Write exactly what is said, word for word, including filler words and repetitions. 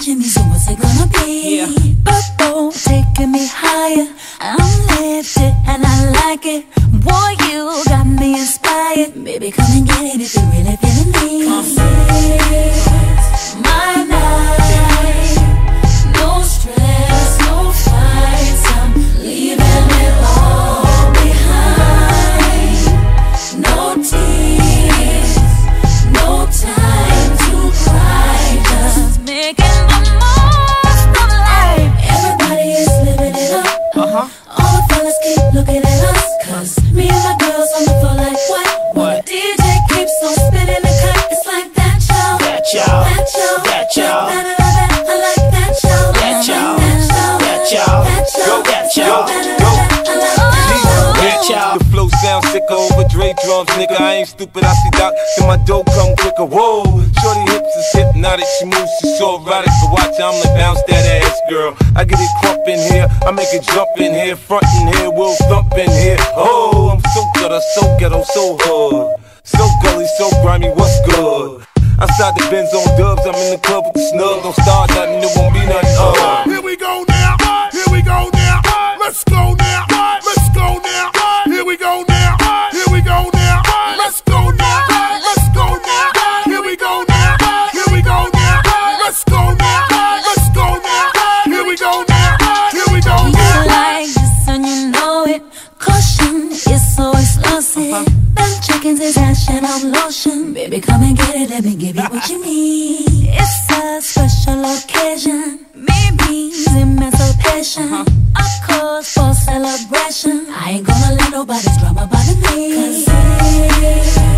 me, so what's it gonna be? Yeah. Purple, taking me higher. I'm lifted and I like it. Boy, you got me inspired. Baby, come and get it if you're really feeling me. It's my night. No stress, no fights. I'm leaving it all behind. No tears, no time to cry. Just making the most of life. Everybody is living it up. Uh-huh. All the fellas keep looking at us, cause me and my girls on the floor like what? What? The D J keeps on spinning the cut. It's like that, y'all. That y'all. That y'all. That y'all. That, that, that, I like that, y'all. That y'all. That y'all. That y'all. That y'all. That y'all. The flow sounds sicker over Dre drums, nigga. I ain't stupid, I see Doc, then my dough come quicker. Whoa, shorty hips is hypnotic, she moves, she's so erotic. So watch, I'm like bounce that ass, girl. I get it crump in here, I make it jump in here, front in here, we'll thump in here. Oh, I'm so gutter, so ghetto, so hood, so gully, so grimy, what's good? Outside the Benz on dubs, I'm in the club with the snug. Don't start nothing, it won't be nothing. Uh. Here we go now, here we go now, let's go now, let's go now. Here we go now, here we go now, let's go now, let's go now. Here we go now, here we go now, let's go now, let's go now. Here we go now, here we go now. You like this and you know it. Caution is so explosive. Them chickens is action of lotion. Baby, come and get it, let me give you what you need. It's a special occasion. Maybe emancipation. A cause for celebration. I ain't gonna let nobody's drama bother me. 'Cause